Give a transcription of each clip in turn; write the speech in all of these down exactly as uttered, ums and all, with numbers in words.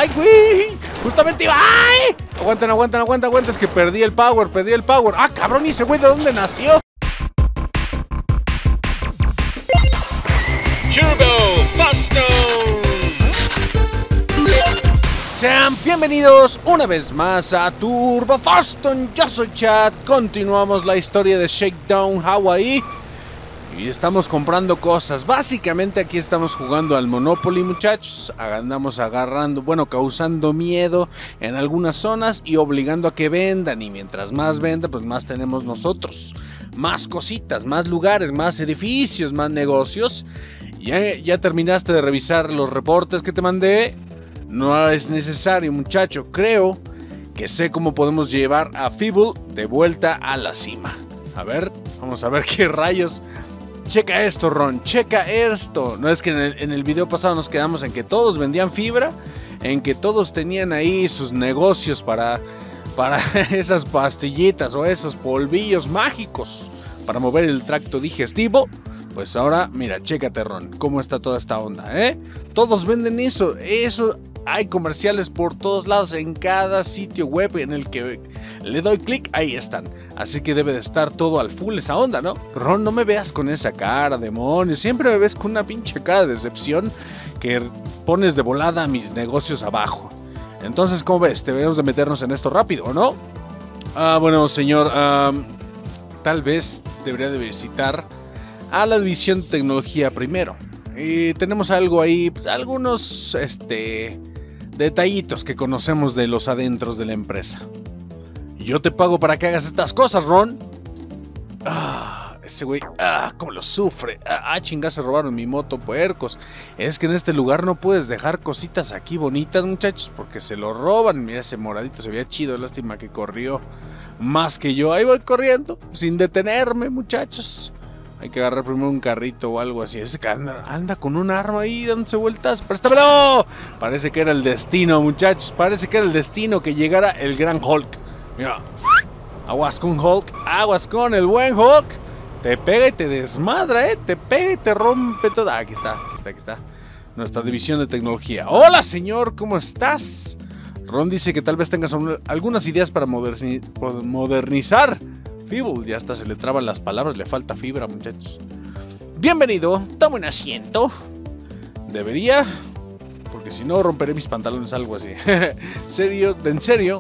¡Ay, güey! Justamente iba. ¡Ay! Aguanten, aguanten, aguanten, aguanten. Es que perdí el power, perdí el power. ¡Ah, cabrón! ¿Y ese güey de dónde nació? Turbo Fasto. Sean bienvenidos una vez más a Turbo Faston. Yo soy Chad. Continuamos la historia de Shakedown Hawaii. Y estamos comprando cosas. Básicamente aquí estamos jugando al Monopoly, muchachos. Andamos agarrando, bueno, causando miedo en algunas zonas y obligando a que vendan. Y mientras más venda, pues más tenemos nosotros. Más cositas, más lugares, más edificios, más negocios. ¿Ya, ya terminaste de revisar los reportes que te mandé? No es necesario, muchacho. Creo que sé cómo podemos llevar a Feeble de vuelta a la cima. A ver, vamos a ver qué rayos. Checa esto, Ron, checa esto. No es que en el, en el video pasado nos quedamos en que todos vendían fibra, en que todos tenían ahí sus negocios para, para esas pastillitas o esos polvillos mágicos para mover el tracto digestivo. Pues ahora, mira, chécate, Ron, cómo está toda esta onda, ¿eh? Todos venden eso, eso, hay comerciales por todos lados, en cada sitio web en el que le doy clic, ahí están. Así que debe de estar todo al full esa onda, ¿no? Ron, no me veas con esa cara, demonio, siempre me ves con una pinche cara de decepción que pones de volada a mis negocios abajo. Entonces, ¿cómo ves? Deberíamos de meternos en esto rápido, ¿no? Ah, bueno, señor, um, tal vez debería de visitar a la división de tecnología primero. Y tenemos algo ahí, pues, algunos este, detallitos que conocemos de los adentros de la empresa. Yo te pago para que hagas estas cosas, Ron. Ah, ese güey, ah, cómo lo sufre. Ah, ah, chingada, se robaron mi moto, puercos. Es que en este lugar no puedes dejar cositas aquí bonitas, muchachos, porque se lo roban. Mira, ese moradito se veía chido, lástima que corrió más que yo. Ahí voy corriendo, sin detenerme, muchachos. Hay que agarrar primero un carrito o algo así. Ese que anda, anda con un arma ahí dándose vueltas. ¡Préstamelo! Parece que era el destino, muchachos. Parece que era el destino que llegara el gran Hulk. Mira. Aguas con Hulk. Aguas con el buen Hulk. Te pega y te desmadra, ¿eh? Te pega y te rompe todo. Ah, aquí está, aquí está, aquí está. Nuestra división de tecnología. Hola, señor. ¿Cómo estás? Ron dice que tal vez tengas algunas ideas para moderni- modernizar Feeble, ya hasta se le traban las palabras, le falta fibra, muchachos. Bienvenido, toma un asiento. Debería, porque si no romperé mis pantalones, algo así. Serio, en serio,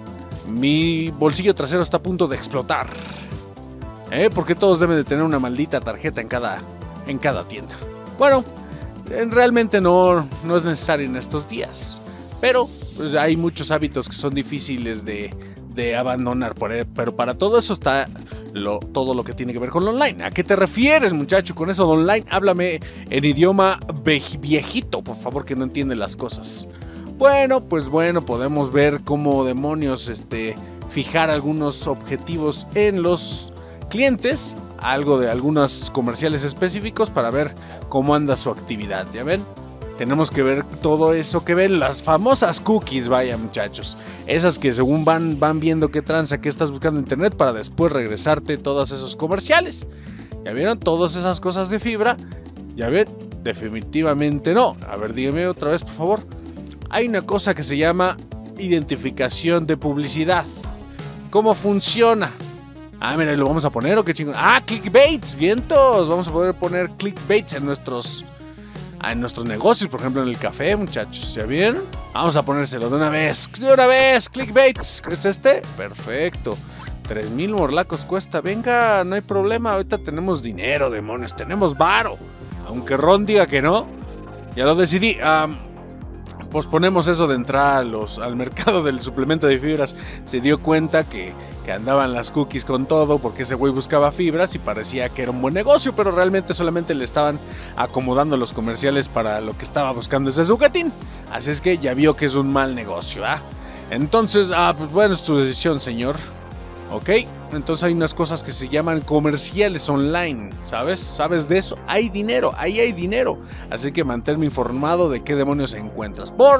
mi bolsillo trasero está a punto de explotar. ¿Eh? Porque todos deben de tener una maldita tarjeta en cada, en cada tienda. Bueno, realmente no, no es necesario en estos días. Pero pues, hay muchos hábitos que son difíciles de... de abandonar, pero para todo eso está lo, todo lo que tiene que ver con lo online. ¿A qué te refieres, muchacho? Con eso de online, háblame en idioma viejito, por favor, que no entiende las cosas. Bueno, pues bueno, podemos ver cómo demonios este, fijar algunos objetivos en los clientes, algo de algunos comerciales específicos para ver cómo anda su actividad, ¿ya ven? Tenemos que ver todo eso que ven, las famosas cookies, vaya, muchachos. Esas que según van, van viendo qué tranza, qué estás buscando en internet para después regresarte todos esos comerciales. ¿Ya vieron? Todas esas cosas de fibra. ¿Ya ven? Definitivamente no. A ver, dígame otra vez, por favor. Hay una cosa que se llama identificación de publicidad. ¿Cómo funciona? Ah, mira, ¿lo vamos a poner o qué chingón? Ah, clickbaits, vientos. Vamos a poder poner clickbaits en nuestros... en nuestros negocios, por ejemplo en el café, muchachos, ¿ya vieron? Vamos a ponérselo de una vez, de una vez, clickbaits, ¿es este? Perfecto, tres mil morlacos cuesta, venga, no hay problema, ahorita tenemos dinero, demonios, tenemos varo, aunque Ron diga que no, ya lo decidí, um, posponemos eso de entrar a los, al mercado del suplemento de fibras, se dio cuenta que, que andaban las cookies con todo porque ese güey buscaba fibras y parecía que era un buen negocio, pero realmente solamente le estaban acomodando los comerciales para lo que estaba buscando ese sucatín, así es que ya vio que es un mal negocio, ¿ah? Entonces, ah, pues bueno, es tu decisión, señor. Ok, entonces hay unas cosas que se llaman comerciales online, ¿sabes? ¿Sabes de eso? Hay dinero, ahí hay dinero. Así que manténme informado de qué demonios encuentras. Por,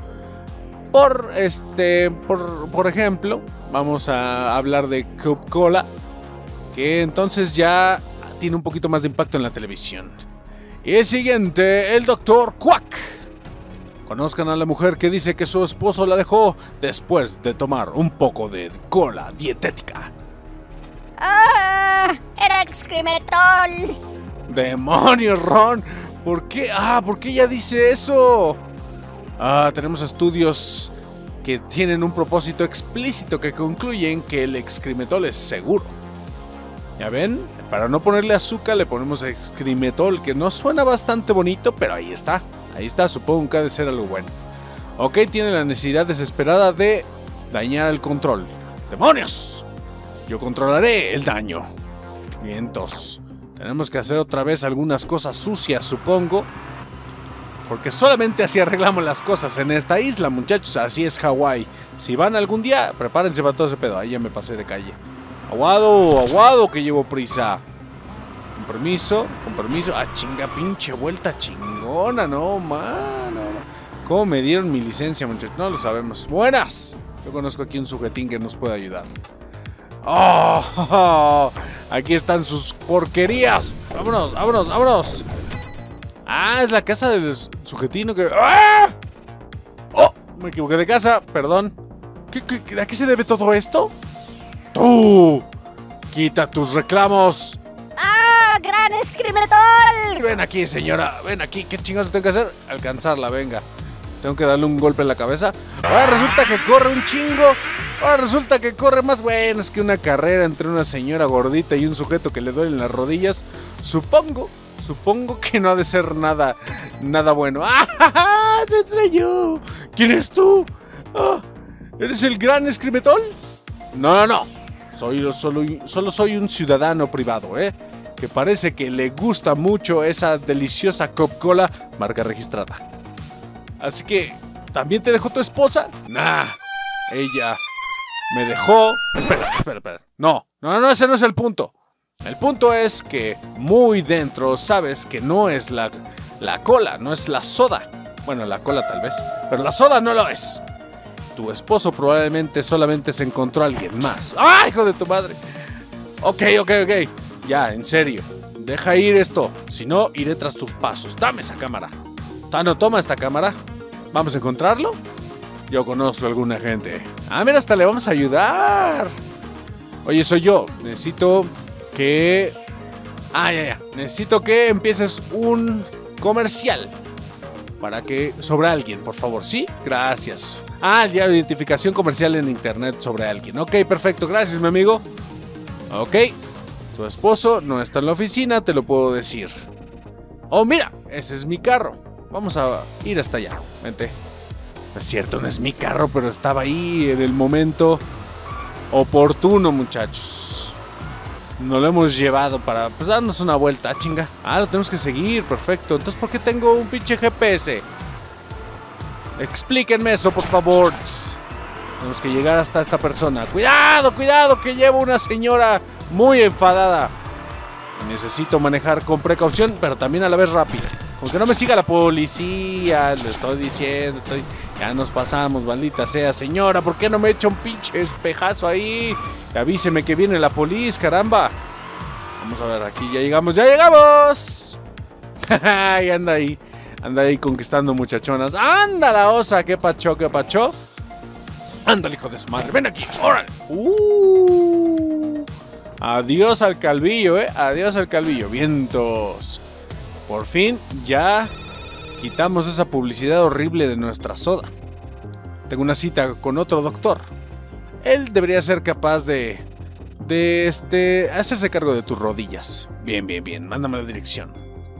por, este, por, por ejemplo, vamos a hablar de Coca-Cola, que entonces ya tiene un poquito más de impacto en la televisión. Y el siguiente, el doctor Quack. Conozcan a la mujer que dice que su esposo la dejó después de tomar un poco de cola dietética. ¡Ah! ¡Era excrementol! ¡Demonios, Ron! ¿Por qué? Ah, ¿por qué ella dice eso? Ah, tenemos estudios que tienen un propósito explícito que concluyen que el excrementol es seguro. ¿Ya ven? Para no ponerle azúcar le ponemos excrementol, que no suena bastante bonito, pero ahí está. Ahí está, supongo que ha de ser algo bueno. Ok, tiene la necesidad desesperada de dañar el control. ¡Demonios! Yo controlaré el daño. Vientos. Tenemos que hacer otra vez algunas cosas sucias, supongo. Porque solamente así arreglamos las cosas en esta isla, muchachos. Así es Hawái. Si van algún día, prepárense para todo ese pedo. Ahí ya me pasé de calle. Aguado, aguado, que llevo prisa. Con permiso, con permiso. Ah, chinga, pinche vuelta chingona, no, mano. ¿Cómo me dieron mi licencia, muchachos? No lo sabemos. ¡Buenas! Yo conozco aquí un sujetín que nos puede ayudar. ¡Oh! oh, oh aquí están sus porquerías. ¡Vámonos, vámonos, vámonos! Ah, es la casa del sujetino que... ¡Ah! ¡Oh! Me equivoqué de casa, perdón. ¿Qué, qué, ¿A qué se debe todo esto? ¡Tú! ¡Quita tus reclamos! ¡Ah! ¡Gran excrementol! Ven aquí, señora. Ven aquí. ¿Qué chingados tengo que hacer? Alcanzarla, venga. Tengo que darle un golpe en la cabeza. Ahora resulta que corre un chingo. Ahora resulta que corre más. Bueno, es que una carrera entre una señora gordita y un sujeto que le duelen las rodillas. Supongo, supongo que no ha de ser nada, nada bueno. ¡Ah! ¡Se estrelló! ¿Quién eres tú? ¿Ah? ¿Eres el gran excrementol? No, no, no. Soy, solo, solo soy un ciudadano privado, ¿eh? Que parece que le gusta mucho esa deliciosa Coca-Cola marca registrada. Así que, ¿también te dejó tu esposa? Nah, ella me dejó... Espera, espera, espera. No, no, no, ese no es el punto. El punto es que muy dentro sabes que no es la, la cola, no es la soda. Bueno, la cola tal vez, pero la soda no lo es. Tu esposo probablemente solamente se encontró a alguien más. ¡Ah, hijo de tu madre! Ok, ok, ok. Ya, en serio. Deja ir esto. Si no, iré tras tus pasos. Dame esa cámara. Tano, toma esta cámara. ¿Vamos a encontrarlo? Yo conozco a alguna gente. Ah, mira, hasta le vamos a ayudar. Oye, soy yo. Necesito que... Ah, ya, ya. Necesito que empieces un comercial. Para que... Sobre alguien, por favor. ¿Sí? Gracias. Ah, ya, identificación comercial en internet sobre alguien. Ok, perfecto. Gracias, mi amigo. Ok. Tu esposo no está en la oficina, te lo puedo decir. Oh, mira, ese es mi carro. Vamos a ir hasta allá. Vente. No es cierto, no es mi carro, pero estaba ahí en el momento oportuno, muchachos. Nos lo hemos llevado para pues, darnos una vuelta. Ah, chinga. Ah, lo tenemos que seguir. Perfecto. Entonces, ¿por qué tengo un pinche G P S? Explíquenme eso, por favor. Tenemos que llegar hasta esta persona. Cuidado, cuidado, que llevo una señora muy enfadada. Necesito manejar con precaución, pero también a la vez rápido. Aunque no me siga la policía, le estoy diciendo, estoy... ya nos pasamos, maldita sea. Señora, ¿por qué no me echa un pinche espejazo ahí? Avíseme que viene la policía, caramba. Vamos a ver, aquí ya llegamos, ¡ya llegamos! Y anda ahí, anda ahí conquistando muchachonas. ¡Anda la osa! ¿Qué pacho, qué pacho? ¡Ándale, hijo de su madre! ¡Ven aquí! ¡Órale! ¡Uh! Adiós al calvillo, ¿eh? Adiós al calvillo. Vientos. Por fin ya quitamos esa publicidad horrible de nuestra soda. Tengo una cita con otro doctor. Él debería ser capaz de... De este... hacerse cargo de tus rodillas. Bien, bien, bien. Mándame la dirección.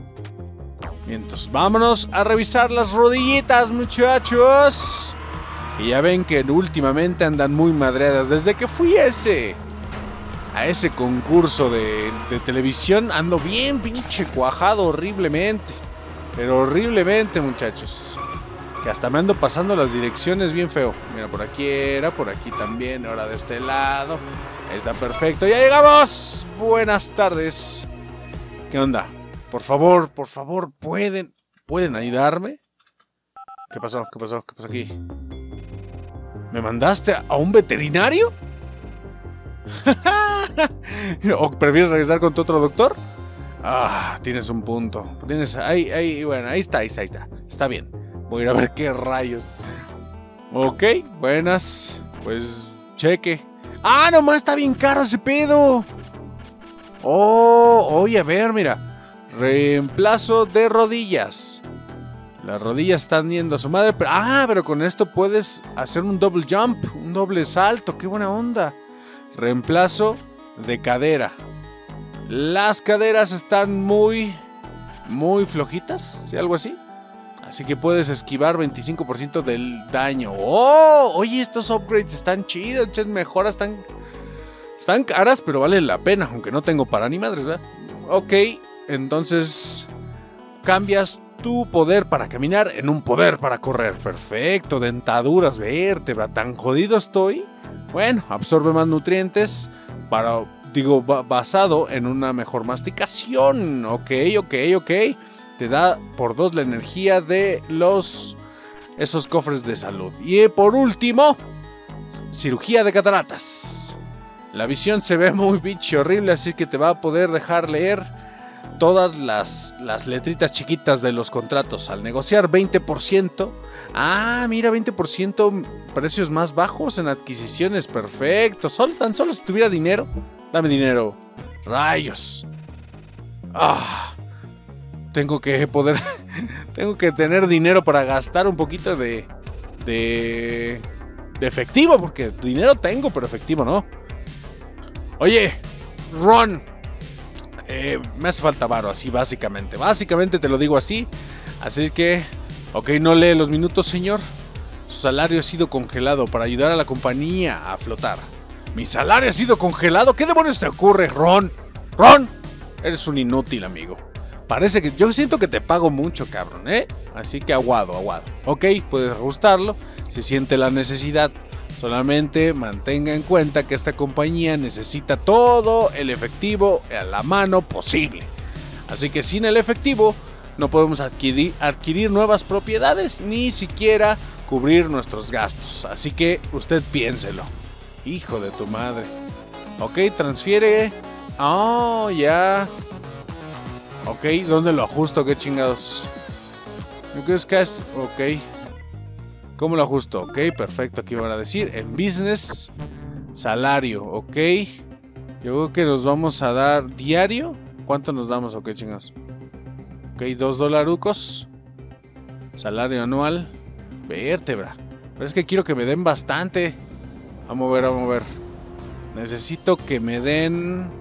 Vientos. Vámonos a revisar las rodillitas, muchachos. Y ya ven que últimamente andan muy madreadas. Desde que fui a ese... a ese concurso de, de televisión, ando bien pinche cuajado horriblemente. Pero horriblemente, muchachos. Que hasta me ando pasando las direcciones bien feo. Mira, por aquí era, por aquí también, ahora de este lado. Está perfecto, ¡ya llegamos! Buenas tardes. ¿Qué onda? Por favor, por favor, ¿pueden, ¿pueden ayudarme? ¿Qué pasó? ¿Qué pasó? ¿Qué pasó aquí? ¿Me mandaste a un veterinario? ¿O prefieres regresar con tu otro doctor? Ah, tienes un punto. Tienes, ahí, ahí, bueno, ahí está, ahí está, ahí está. Está bien. Voy a ir a ver qué rayos. Ok, buenas. Pues cheque. ¡Ah, nomás está bien caro ese pedo! Oh, oye, a ver, mira. Reemplazo de rodillas. Las rodillas están yendo a su madre. Pero, ah, pero con esto puedes hacer un double jump. Un doble salto. ¡Qué buena onda! Reemplazo de cadera. Las caderas están muy, muy flojitas. ¿Sí? Algo así. Así que puedes esquivar veinticinco por ciento del daño. ¡Oh! Oye, estos upgrades están chidos. Estas mejoras están... Están caras, pero valen la pena. Aunque no tengo para ni madres, ¿verdad? Ok, entonces... Cambias tu poder para caminar en un poder para correr. Perfecto, dentaduras, vértebra. Tan jodido estoy. Bueno, absorbe más nutrientes. Para... Digo, basado en una mejor masticación. Ok, ok, ok. Te da por dos la energía de los... Esos cofres de salud. Y por último... Cirugía de cataratas. La visión se ve muy bichi horrible, así que te va a poder dejar leer todas las, las letritas chiquitas de los contratos. Al negociar veinte por ciento. Ah, mira, veinte por ciento precios más bajos en adquisiciones. Perfecto. Solo, tan solo si tuviera dinero. Dame dinero. Rayos. Ah... Tengo que poder... tengo que tener dinero para gastar un poquito de... De... De efectivo, porque dinero tengo, pero efectivo no. Oye, Ron. Eh, me hace falta varo, así básicamente. Básicamente te lo digo así. Así que... Ok, no lee los minutos, señor. Su salario ha sido congelado para ayudar a la compañía a flotar. ¿Mi salario ha sido congelado? ¿Qué demonios te ocurre, Ron? Ron, eres un inútil, amigo. Parece que yo siento que te pago mucho, cabrón, ¿eh? Así que aguado, aguado. Ok, puedes ajustarlo si siente la necesidad. Solamente mantenga en cuenta que esta compañía necesita todo el efectivo a la mano posible. Así que sin el efectivo no podemos adquirir, adquirir nuevas propiedades ni siquiera cubrir nuestros gastos. Así que usted piénselo. Hijo de tu madre. Ok, transfiere. Oh, ya. Ok, ¿dónde lo ajusto? ¿Qué chingados? ¿Qué cash? Ok. ¿Cómo lo ajusto? Ok, perfecto. Aquí van a decir en business, salario. Ok. Yo creo que nos vamos a dar diario. ¿Cuánto nos damos? Ok, chingados. Ok, dos dolarucos. Salario anual. Vértebra. Pero es que quiero que me den bastante. Vamos a ver, vamos a ver. Necesito que me den...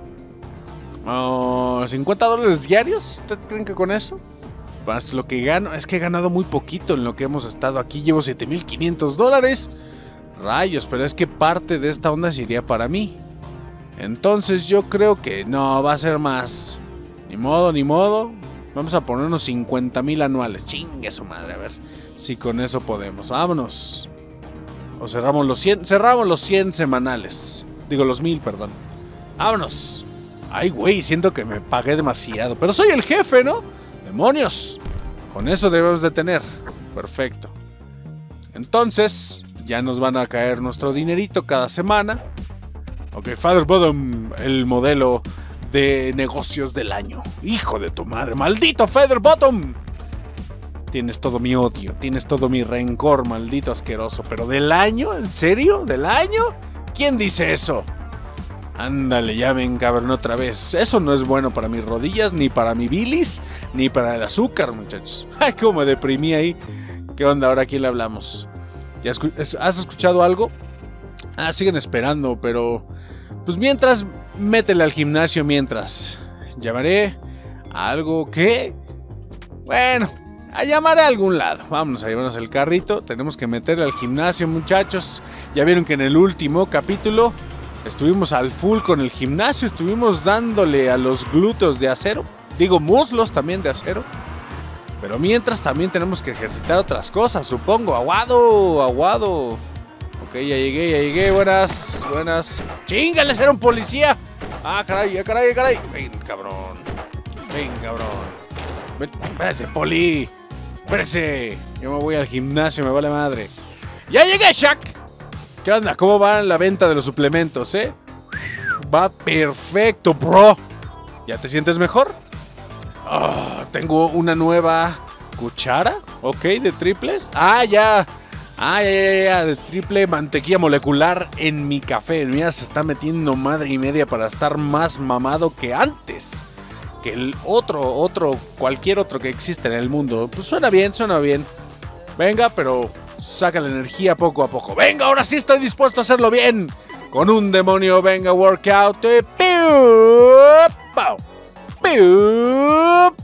Uh, ¿cincuenta dólares diarios? ¿Ustedes creen que con eso? Más lo que gano. Es que he ganado muy poquito en lo que hemos estado aquí. Llevo siete mil quinientos dólares. Rayos, pero es que parte de esta onda sería para mí. Entonces yo creo que no, va a ser más. Ni modo, ni modo. Vamos a poner unos cincuenta mil anuales. Chingue su madre, a ver si con eso podemos. Vámonos. O cerramos los cien. Cerramos los cien semanales. Digo, los mil, perdón. Vámonos. Ay, güey, siento que me pagué demasiado. Pero soy el jefe, ¿no? ¡Demonios! Con eso debemos de tener. Perfecto. Entonces, ya nos van a caer nuestro dinerito cada semana. Ok, Father Bottom, el modelo de negocios del año. ¡Hijo de tu madre! ¡Maldito Father Bottom! Tienes todo mi odio, tienes todo mi rencor, maldito asqueroso. ¿Pero del año? ¿En serio? ¿Del año? ¿Quién dice eso? Ándale, ya me encabronó otra vez. Eso no es bueno para mis rodillas, ni para mi bilis, ni para el azúcar, muchachos. Ay, cómo me deprimí ahí. ¿Qué onda? Ahora, ¿a quién le hablamos? ¿Ya escu- ¿Has escuchado algo? Ah, siguen esperando, pero... Pues mientras, métele al gimnasio mientras. Llamaré a algo que... Bueno, a llamaré a algún lado. Vámonos a llevarnos el carrito. Tenemos que meterle al gimnasio, muchachos. Ya vieron que en el último capítulo... Estuvimos al full con el gimnasio, estuvimos dándole a los glúteos de acero. Digo, muslos también de acero. Pero mientras también tenemos que ejercitar otras cosas, supongo. Aguado, aguado. Ok, ya llegué, ya llegué. Buenas, buenas. ¡Chíngales! ¡Era un policía! ¡Ah, caray, ah, caray, ah, caray! Ven, cabrón. Ven, cabrón. Ven, espérese, poli. Espérese. Yo me voy al gimnasio, me vale madre. ¡Ya llegué, Shaq! ¿Qué onda? ¿Cómo va la venta de los suplementos, eh? Va perfecto, bro. ¿Ya te sientes mejor? Oh, tengo una nueva cuchara, ok, de triples. Ah, ya. Ah, ya, ya, ya, de triple mantequilla molecular en mi café. Mira, se está metiendo madre y media para estar más mamado que antes. Que el otro, otro, cualquier otro que existe en el mundo. Pues suena bien, suena bien. Venga, pero saca la energía poco a poco. Venga, ahora sí estoy dispuesto a hacerlo bien. Con un demonio, venga, workout. ¡Piu! ¡Piu!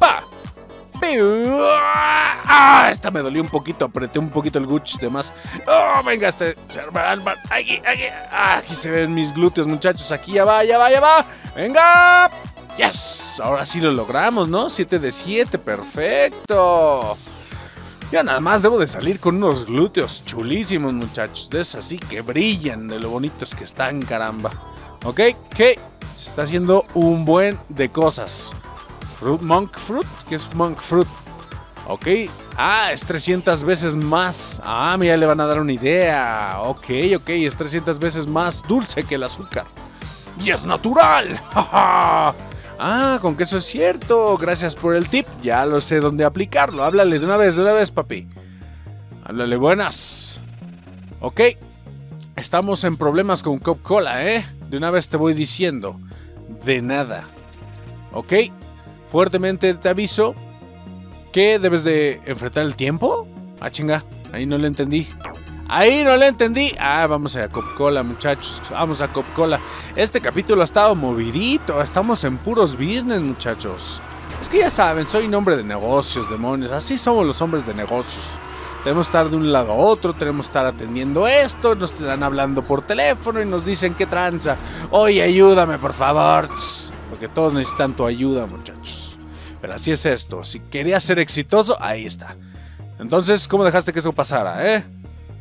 ¡Ah! Esta me dolió un poquito, apreté un poquito el guch de más. ¡Oh! Venga, este. Aquí, aquí. Ah, aquí se ven mis glúteos, muchachos. Aquí ya va, ya va, ya va. ¡Venga! ¡Yes! Ahora sí lo logramos, ¿no? siete de siete, perfecto. Ya nada más debo de salir con unos glúteos chulísimos, muchachos. De esos así que brillan, de lo bonitos que están, caramba. Ok, ok. Se está haciendo un buen de cosas. Fruit, monk fruit, ¿qué es monk fruit? Ok, ah, es trescientas veces más. Ah, mira, le van a dar una idea. Ok, ok, es trescientas veces más dulce que el azúcar. ¡Y es natural! ¡Ja! Ah, con que eso es cierto. Gracias por el tip, ya lo sé dónde aplicarlo. Háblale de una vez, de una vez, papi. Háblale, buenas. Ok, estamos en problemas con Coca-Cola, ¿eh? De una vez te voy diciendo. De nada. Ok. Fuertemente te aviso que debes de enfrentar el tiempo. Ah, chinga, ahí no le entendí. Ahí no le entendí. Ah, vamos a Coca-Cola, muchachos. Vamos a Coca-Cola. Este capítulo ha estado movidito. Estamos en puros business, muchachos. Es que ya saben, soy un hombre de negocios, demonios. Así somos los hombres de negocios. Tenemos que estar de un lado a otro, tenemos que estar atendiendo esto, nos están hablando por teléfono y nos dicen qué tranza. Oye, ayúdame, por favor. Porque todos necesitan tu ayuda, muchachos. Pero así es esto. Si querías ser exitoso, ahí está. Entonces, ¿cómo dejaste que esto pasara, eh?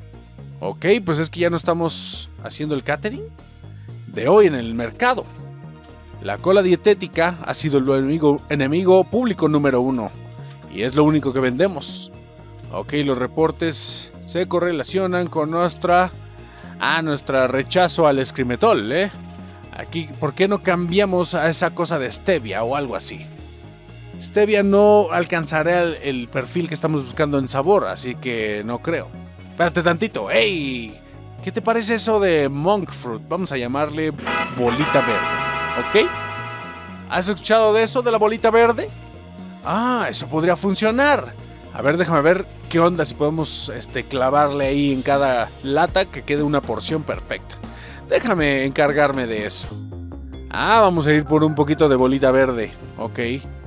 Ok, pues es que ya no estamos haciendo el catering de hoy en el mercado. La cola dietética ha sido el enemigo, enemigo público número uno. Y es lo único que vendemos. Ok, los reportes se correlacionan con nuestra... Ah, nuestra rechazo al escrimetol, ¿eh? Aquí, ¿por qué no cambiamos a esa cosa de stevia o algo así? Stevia no alcanzará el, el perfil que estamos buscando en sabor, así que no creo. Espérate tantito, ¡ey! ¿Qué te parece eso de monk fruit? Vamos a llamarle bolita verde, ¿ok? ¿Has escuchado de eso, de la bolita verde? Ah, eso podría funcionar. A ver, déjame ver qué onda, si podemos este, clavarle ahí en cada lata que quede una porción perfecta. Déjame encargarme de eso. Ah, vamos a ir por un poquito de bolita verde. Ok,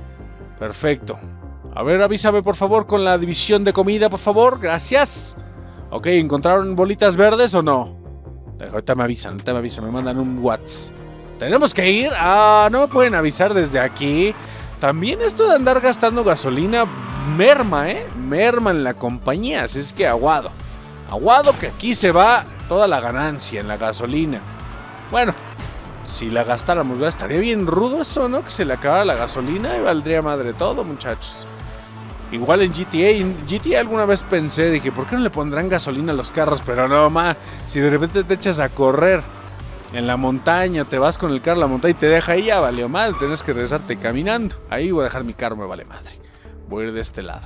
perfecto. A ver, avísame por favor con la división de comida, por favor, gracias. Ok, ¿encontraron bolitas verdes o no? Ahorita me avisan, ahorita me avisan, me mandan un WhatsApp. ¿Tenemos que ir? Ah, no me pueden avisar desde aquí. También esto de andar gastando gasolina merma, ¿eh? Merma en la compañía, así es que aguado. Aguado que aquí se va toda la ganancia en la gasolina. Bueno, si la gastáramos, ¿verdad? Estaría bien rudo eso, ¿no? Que se le acabara la gasolina y valdría madre todo, muchachos. Igual en G T A, en G T A alguna vez pensé, dije, ¿por qué no le pondrán gasolina a los carros? Pero no, ma, si de repente te echas a correr en la montaña, te vas con el carro a la montaña y te deja ahí, ya valió madre, tenés que regresarte caminando. Ahí voy a dejar mi carro, me vale madre. Voy a ir de este lado.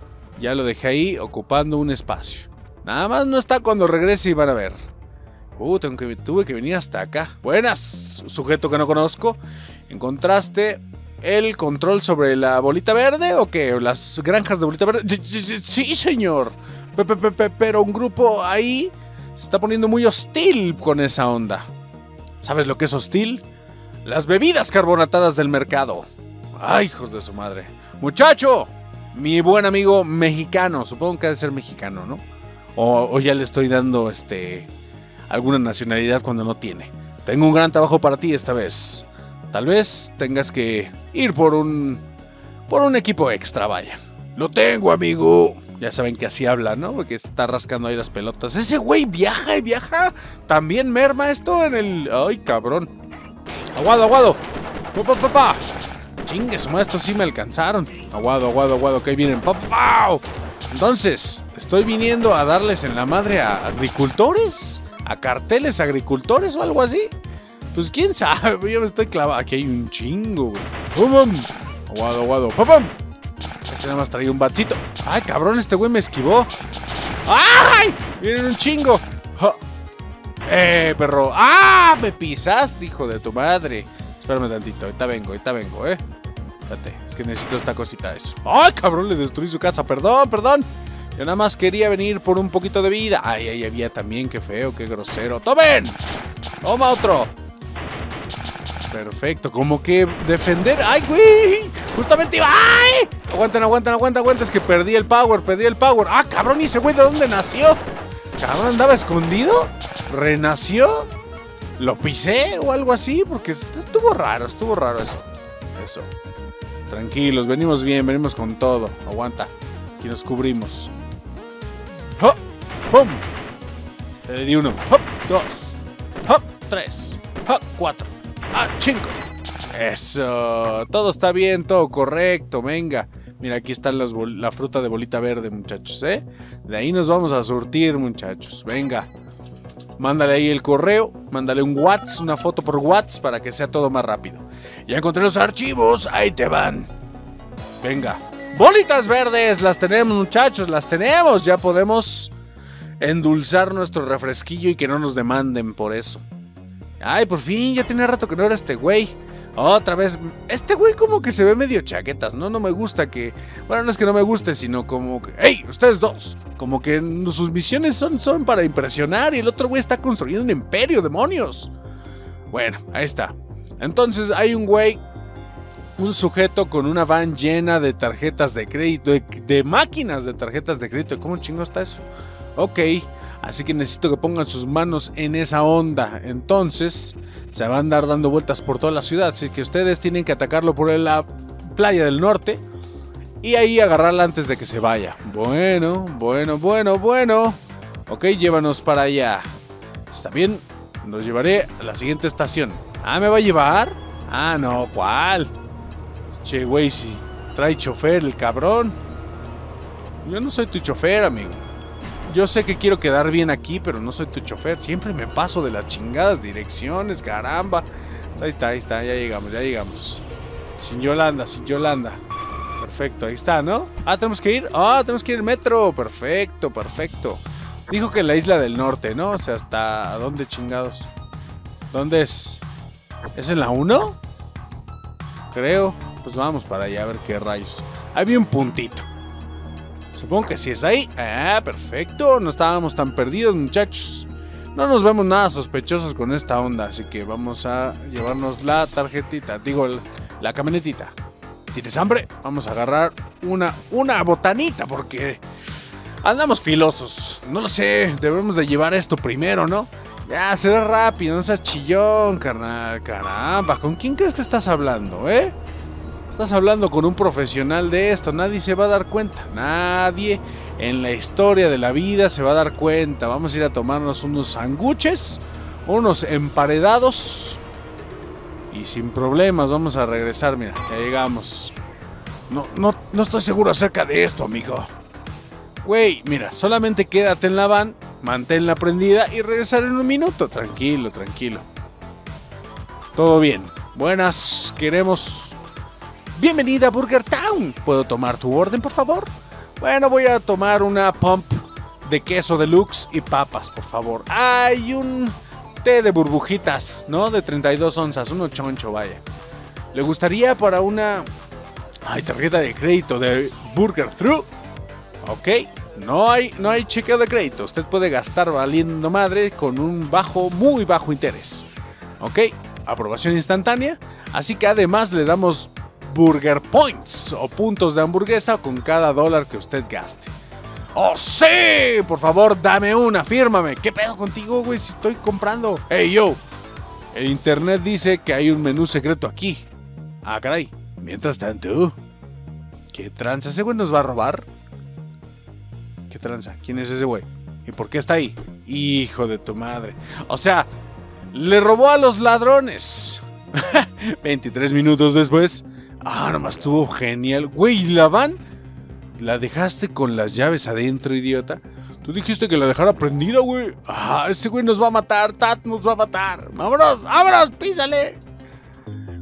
Ya lo dejé ahí, ocupando un espacio. Nada más no está cuando regrese y van a ver. Uh, tengo que, tuve que venir hasta acá. Buenas, sujeto que no conozco. ¿Encontraste el control sobre la bolita verde o qué? ¿Las granjas de bolita verde? Sí, señor. Pero un grupo ahí se está poniendo muy hostil con esa onda. ¿Sabes lo que es hostil? Las bebidas carbonatadas del mercado. Ay, hijos de su madre. Muchacho, mi buen amigo mexicano. Supongo que ha de ser mexicano, ¿no? O, o ya le estoy dando este alguna nacionalidad cuando no tiene. Tengo un gran trabajo para ti esta vez. Tal vez tengas que ir por un por un equipo extra, vaya. Lo tengo, amigo. Ya saben que así habla, ¿no? Porque está rascando ahí las pelotas. Ese güey viaja y viaja. También merma esto en el... Ay, cabrón. Aguado, aguado. Papá, papá. Chingue su madre, estos sí me alcanzaron. Aguado, aguado, aguado, que ahí vienen. ¡Papá! Entonces, estoy viniendo a darles en la madre a agricultores, a carteles agricultores o algo así. Pues quién sabe, yo me estoy clavado. Aquí hay un chingo, güey. ¡Pum! Aguado, aguado. ¡Pum! Ese nada más traía un batcito. Ay, cabrón, este güey me esquivó. ¡Ay! Vienen un chingo. ¡Oh! ¡Eh, perro! ¡Ah! Me pisaste, hijo de tu madre. Espérame tantito, ahorita vengo, ahorita vengo, eh. Espérate, es que necesito esta cosita, eso. ¡Ay, cabrón! Le destruí su casa, perdón, perdón. Yo nada más quería venir por un poquito de vida. Ay, ahí había también, qué feo, qué grosero. ¡Tomen! ¡Toma otro! Perfecto, como que defender. ¡Ay, güey! Justamente iba. ¡Ay! Aguanten, aguanten, aguanten, aguanten. Es que perdí el power, perdí el power. ¡Ah, cabrón! ¿Y ese güey de dónde nació? ¿Cabrón andaba escondido? ¿Renació? ¿Lo pisé o algo así? Porque estuvo raro, estuvo raro eso. Eso. Tranquilos, venimos bien, venimos con todo. Aguanta. Aquí nos cubrimos. ¡Hop! ¡Pum! Le di uno. ¡Hop! Dos. ¡Hop! Tres. ¡Hop! Cuatro. ¡Ah! ¡Cinco! Eso. Todo está bien, todo correcto. Venga. Mira, aquí está las la fruta de bolita verde, muchachos, ¿eh? De ahí nos vamos a surtir, muchachos. Venga. Mándale ahí el correo. Mándale un WhatsApp, una foto por WhatsApp para que sea todo más rápido. Ya encontré los archivos. Ahí te van. Venga. Bolitas verdes. Las tenemos, muchachos. Las tenemos. Ya podemos endulzar nuestro refresquillo y que no nos demanden por eso. Ay, por fin. Ya tenía rato que no era este güey. Otra vez, este güey como que se ve medio chaquetas, ¿no? No me gusta que... Bueno, no es que no me guste, sino como que... ¡Ey! Ustedes dos. Como que sus misiones son, son para impresionar y el otro güey está construyendo un imperio, demonios. Bueno, ahí está. Entonces hay un güey, un sujeto con una van llena de tarjetas de crédito, de, de máquinas de tarjetas de crédito. ¿Cómo chingo está eso? Ok, así que necesito que pongan sus manos en esa onda. Entonces... se va a andar dando vueltas por toda la ciudad. Así que ustedes tienen que atacarlo por la playa del norte. Y ahí agarrarla antes de que se vaya. Bueno, bueno, bueno, bueno. Ok, llévanos para allá. Está bien, los llevaré a la siguiente estación. Ah, ¿me va a llevar? Ah, no, ¿cuál? Che, güey, si trae chofer el cabrón. Yo no soy tu chofer, amigo. Yo sé que quiero quedar bien aquí, pero no soy tu chofer. Siempre me paso de las chingadas direcciones, caramba. Ahí está, ahí está, ya llegamos, ya llegamos. Sin Yolanda, sin Yolanda. Perfecto, ahí está, ¿no? Ah, ¿tenemos que ir? Ah, tenemos que ir en metro. Perfecto, perfecto. Dijo que en la isla del norte, ¿no? O sea, ¿hasta dónde chingados? ¿Dónde es? ¿Es en la uno? Creo. Pues vamos para allá a ver qué rayos. Ahí vi un puntito. Supongo que sí es ahí. Ah, perfecto. No estábamos tan perdidos, muchachos. No nos vemos nada sospechosos con esta onda. Así que vamos a llevarnos la tarjetita. Digo, la camionetita. ¿Tienes hambre? Vamos a agarrar una, una botanita porque andamos filosos. No lo sé. Debemos de llevar esto primero, ¿no? Ya, será rápido. No seas chillón, carnal. Caramba. ¿Con quién crees que estás hablando, eh? Estás hablando con un profesional de esto. Nadie se va a dar cuenta. Nadie en la historia de la vida se va a dar cuenta. Vamos a ir a tomarnos unos sanguches, unos emparedados. Y sin problemas vamos a regresar. Mira, ya llegamos. No, no, no estoy seguro acerca de esto, amigo. Güey, mira, solamente quédate en la van, manténla prendida y regresar en un minuto. Tranquilo, tranquilo. Todo bien. Buenas, queremos... Bienvenida a Burger Town. ¿Puedo tomar tu orden, por favor? Bueno, voy a tomar una pump de queso deluxe y papas, por favor. Hay un té de burbujitas, ¿no? De treinta y dos onzas, uno choncho, vaya. ¿Le gustaría para una... Ay, tarjeta de crédito de Burger Through? Ok, no hay, no hay chequeo de crédito. Usted puede gastar valiendo madre con un bajo, muy bajo interés. Ok, aprobación instantánea. Así que además le damos... Burger Points o puntos de hamburguesa con cada dólar que usted gaste. ¡Oh, sí! Por favor, dame una, fírmame. ¿Qué pedo contigo, güey? Si estoy comprando. ¡Hey, yo! El internet dice que hay un menú secreto aquí. Ah, caray. Mientras tanto... ¿Qué tranza? ¿Ese güey nos va a robar? ¿Qué tranza? ¿Quién es ese güey? ¿Y por qué está ahí? Hijo de tu madre. O sea, le robó a los ladrones. veintitrés minutos después... Ah, nomás estuvo genial. Güey, ¿la van? ¿La dejaste con las llaves adentro, idiota? Tú dijiste que la dejara prendida, güey. Ah, ese güey nos va a matar. Tat nos va a matar. ¡Vámonos! ¡Vámonos! ¡Písale!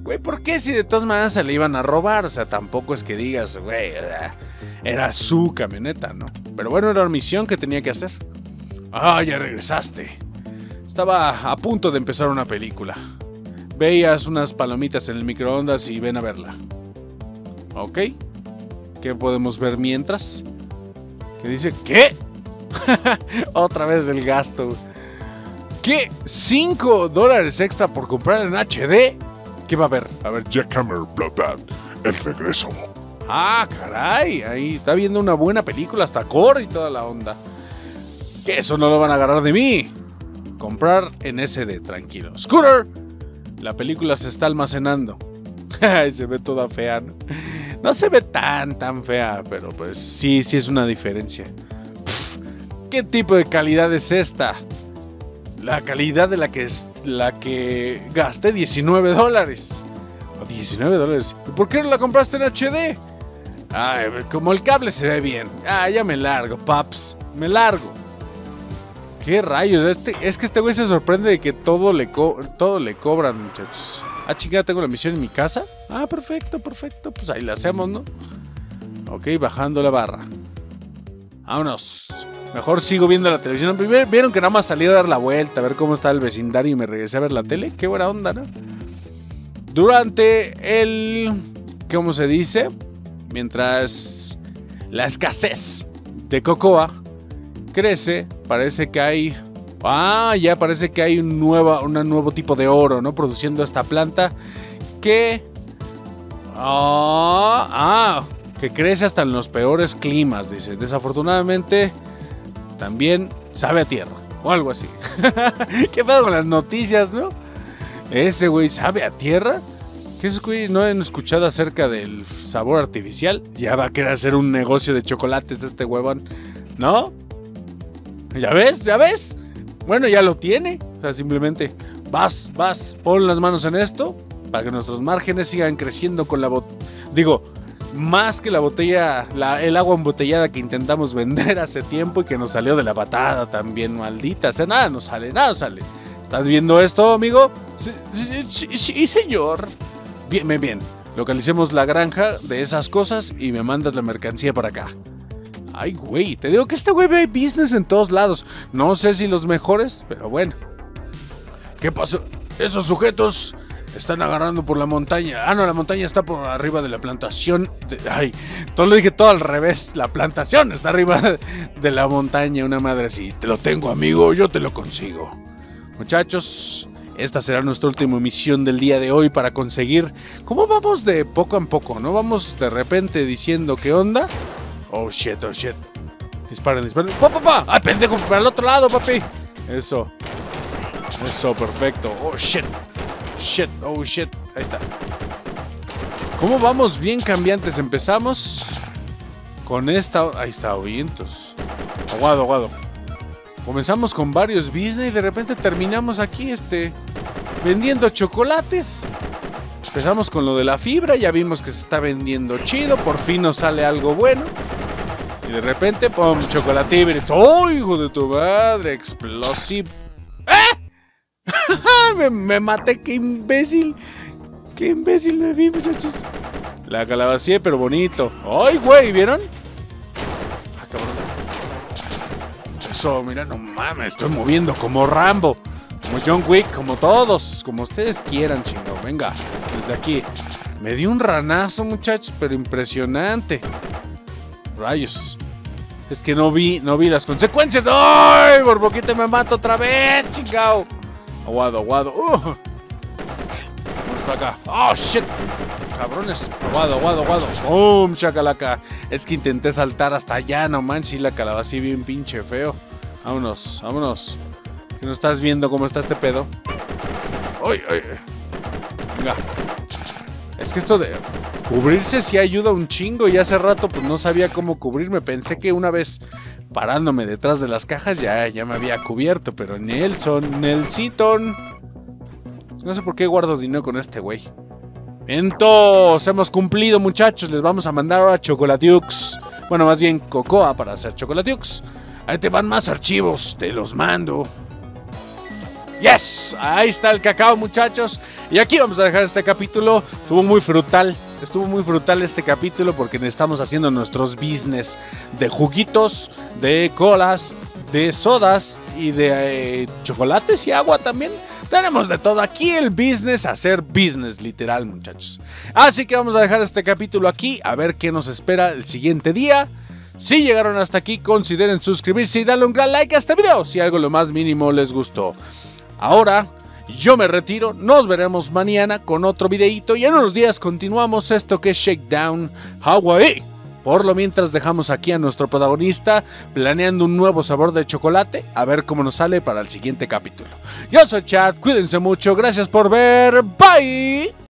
Güey, ¿por qué si de todas maneras se le iban a robar? O sea, tampoco es que digas, güey, era su camioneta, ¿no? Pero bueno, era una misión que tenía que hacer. Ah, ya regresaste. Estaba a punto de empezar una película. Veías unas palomitas en el microondas y ven a verla. ¿Ok? ¿Qué podemos ver mientras? ¿Qué dice? ¿Qué? Otra vez el gasto. ¿Qué? ¿cinco dólares extra por comprar en H D? ¿Qué va a haber? A ver. Jackhammer Bloodbath, el regreso. Ah, caray. Ahí está viendo una buena película, hasta core y toda la onda. Que eso no lo van a agarrar de mí. Comprar en S D, tranquilo. Scooter, la película se está almacenando. Se ve toda fea, ¿no? No se ve tan, tan fea, pero pues sí, sí es una diferencia. Pff, ¿qué tipo de calidad es esta? La calidad de la que, es, la que gasté diecinueve dólares. diecinueve dólares. ¿Y por qué no la compraste en H D? Ay, como el cable se ve bien. Ah, ya me largo, paps. Me largo. ¿Qué rayos? Este, es que este güey se sorprende de que todo le, co todo le cobran, muchachos. Ah, chingada, tengo la misión en mi casa. Ah, perfecto, perfecto. Pues ahí la hacemos, ¿no? Ok, bajando la barra. Vámonos. Mejor sigo viendo la televisión. Vieron que nada más salí a dar la vuelta, a ver cómo está el vecindario y me regresé a ver la tele. Qué buena onda, ¿no? Durante el... ¿cómo se dice? Mientras la escasez de cocoa crece, parece que hay... Ah, ya parece que hay un nuevo, un nuevo tipo de oro, ¿no? Produciendo esta planta que... Ah, ah, que crece hasta en los peores climas, dice. Desafortunadamente, también sabe a tierra, o algo así. ¿Qué pedo con las noticias, no? Ese güey sabe a tierra. ¿Qué es, güey? ¿No han escuchado acerca del sabor artificial? Ya va a querer hacer un negocio de chocolates este huevón, ¿no? ¿Ya ves? ¿Ya ves? Bueno, ya lo tiene. O sea, simplemente vas, vas, pon las manos en esto para que nuestros márgenes sigan creciendo con la botella. Digo, más que la botella, la, el agua embotellada que intentamos vender hace tiempo y que nos salió de la patada también, maldita. O sea, nada nos sale, nada nos sale. ¿Estás viendo esto, amigo? Sí, sí, sí, sí, señor. Bien, bien, bien. Localicemos la granja de esas cosas y me mandas la mercancía para acá. Ay, güey, te digo que este güey ve business en todos lados. No sé si los mejores, pero bueno. ¿Qué pasó? Esos sujetos están agarrando por la montaña. Ah, no, la montaña está por arriba de la plantación. De... Ay, todo lo dije todo al revés. La plantación está arriba de la montaña. Una madre así. Te lo tengo, amigo, yo te lo consigo. Muchachos, esta será nuestra última misión del día de hoy para conseguir... ¿Cómo vamos de poco en poco? ¿No vamos de repente diciendo qué onda? Oh, shit, oh, shit. Disparen, disparen. ¡Pa, pa, pa! ¡Ay, pendejo! ¡Para el otro lado, papi! Eso. Eso, perfecto. Oh, shit. Shit, oh, shit. Ahí está. ¿Cómo vamos? Bien cambiantes. Empezamos con esta... Ahí está, oyentos. Aguado, aguado. Comenzamos con varios business y de repente terminamos aquí, este... vendiendo chocolates. Empezamos con lo de la fibra, ya vimos que se está vendiendo chido, por fin nos sale algo bueno. Y de repente, ¡pum! Chocolatín. ¡Oh, hijo de tu madre! Explosivo. ¡Eh! me, me maté, qué imbécil. Qué imbécil me vi, muchachos. La calabacía, pero bonito. ¡Ay, güey! ¿Vieron? Ah, cabrón. Eso, mira, no mames, estoy moviendo como Rambo. Como John Wick, como todos, como ustedes quieran, chingado. Venga, desde aquí. Me dio un ranazo, muchachos, pero impresionante. Rayos. Es que no vi, no vi las consecuencias. ¡Ay! Por poquito me mato otra vez, chingado. Aguado, aguado. Uh. Vamos para acá. ¡Oh, shit! Cabrones. Aguado, aguado, aguado. ¡Bum! Chacalaca. Es que intenté saltar hasta allá, no manches. La calabacía bien pinche feo. Vámonos, vámonos. ¿Que no estás viendo cómo está este pedo? ¡Ay, ay! Venga. Es que esto de cubrirse sí ayuda un chingo. Y hace rato pues no sabía cómo cubrirme. Pensé que una vez parándome detrás de las cajas ya, ya me había cubierto. Pero Nelson, Nelsiton. No sé por qué guardo dinero con este güey. Entonces, hemos cumplido, muchachos. Les vamos a mandar ahora Chocolatiux. Bueno, más bien cocoa para hacer Chocolatiux. Ahí te van más archivos. Te los mando. Yes, ahí está el cacao, muchachos. Y aquí vamos a dejar este capítulo. Estuvo muy frutal. Estuvo muy frutal este capítulo porque estamos haciendo nuestros business de juguitos, de colas, de sodas y de eh, chocolates y agua también. Tenemos de todo aquí el business, hacer business literal, muchachos. Así que vamos a dejar este capítulo aquí, a ver qué nos espera el siguiente día. Si llegaron hasta aquí, consideren suscribirse y darle un gran like a este video si algo lo más mínimo les gustó. Ahora yo me retiro, nos veremos mañana con otro videito y en unos días continuamos esto que es Shakedown Hawaii. Por lo mientras dejamos aquí a nuestro protagonista planeando un nuevo sabor de chocolate, a ver cómo nos sale para el siguiente capítulo. Yo soy Chad, cuídense mucho, gracias por ver, bye.